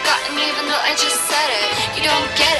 forgotten even though I just said it. You don't get